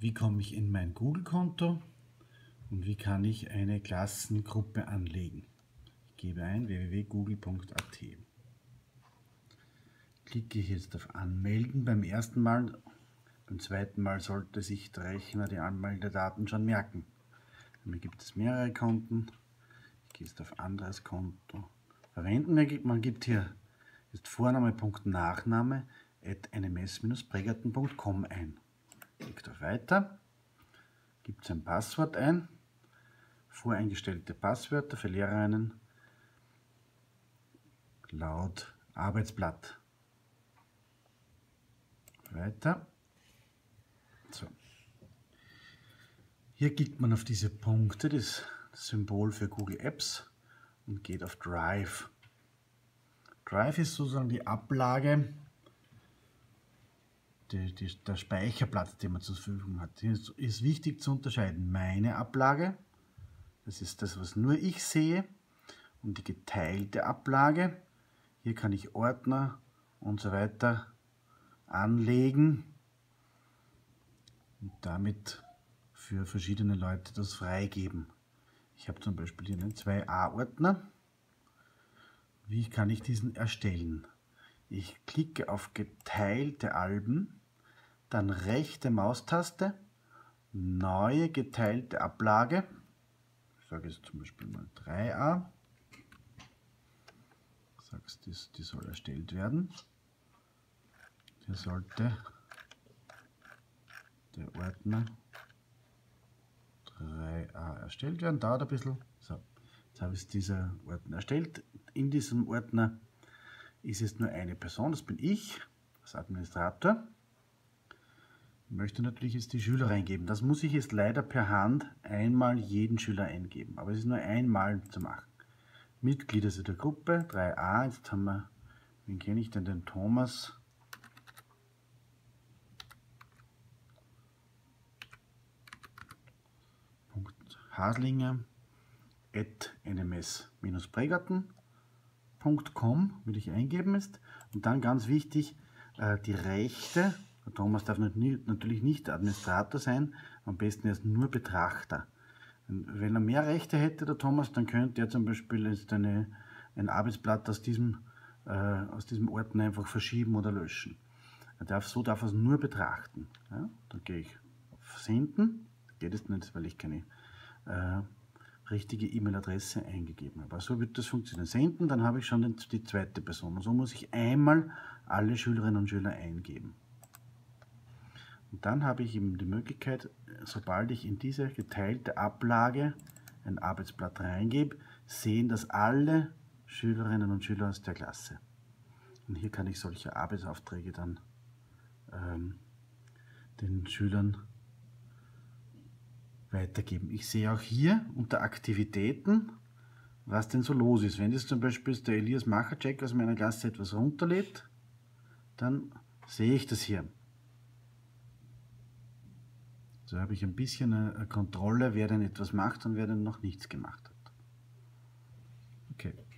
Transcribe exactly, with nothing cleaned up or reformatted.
Wie komme ich in mein Google-Konto und wie kann ich eine Klassengruppe anlegen? Ich gebe ein w w w punkt google punkt a t. Klicke ich jetzt auf Anmelden beim ersten Mal. Beim zweiten Mal sollte sich der Rechner die Anmeldedaten schon merken. Damit gibt es mehrere Konten. Ich gehe jetzt auf anderes Konto. Verwenden. Man gibt hier jetzt Vorname, Punkt, Nachname at n m s Bindestrich pregatten punkt com ein. Klickt auf Weiter, gibt sein Passwort ein, voreingestellte Passwörter für Lehrerinnen laut Arbeitsblatt. Weiter. So. Hier klickt man auf diese Punkte, das Symbol für Google Apps, und geht auf Drive. Drive ist sozusagen die Ablage Die, die, der Speicherplatz, den man zur Verfügung hat. Hier ist, ist wichtig zu unterscheiden. Meine Ablage, das ist das, was nur ich sehe, und die geteilte Ablage. Hier kann ich Ordner und so weiter anlegen und damit für verschiedene Leute das freigeben. Ich habe zum Beispiel hier einen zwei a Ordner. Wie kann ich diesen erstellen? Ich klicke auf geteilte Alben, dann rechte Maustaste, neue geteilte Ablage, ich sage jetzt zum Beispiel mal drei a, sagst, die, die soll erstellt werden. Hier sollte der Ordner drei a erstellt werden, dauert ein bisschen. So, jetzt habe ich diesen Ordner erstellt. In diesem Ordner ist jetzt nur eine Person, das bin ich, als Administrator. Ich möchte natürlich jetzt die Schüler reingeben. Das muss ich jetzt leider per Hand einmal jeden Schüler eingeben, aber es ist nur einmal zu machen. Mitglieder sind der Gruppe, drei a, jetzt haben wir, wen kenne ich denn, den Thomas. Haslinger at n m s Bindestrich pregatten punkt com würde ich eingeben ist. Und dann ganz wichtig, die Rechte. Der Thomas darf natürlich nicht Administrator sein, am besten erst nur Betrachter. Wenn er mehr Rechte hätte, der Thomas, dann könnte er zum Beispiel jetzt eine, ein Arbeitsblatt aus diesem, äh, aus diesem Ordner einfach verschieben oder löschen. Er darf, so darf er es nur betrachten. Ja? Dann gehe ich auf Senden, geht es nicht, weil ich keine äh, richtige E-Mail-Adresse eingegeben habe. Aber so wird das funktionieren. Senden, dann habe ich schon den, die zweite Person. Und so muss ich einmal alle Schülerinnen und Schüler eingeben. Und dann habe ich eben die Möglichkeit, sobald ich in diese geteilte Ablage ein Arbeitsblatt reingebe, sehen das alle Schülerinnen und Schüler aus der Klasse. Und hier kann ich solche Arbeitsaufträge dann ähm, den Schülern weitergeben. Ich sehe auch hier unter Aktivitäten, was denn so los ist. Wenn jetzt zum Beispiel der Elias Machercheck aus meiner Klasse etwas runterlädt, dann sehe ich das hier. So habe ich ein bisschen eine Kontrolle, wer denn etwas macht und wer denn noch nichts gemacht hat. Okay.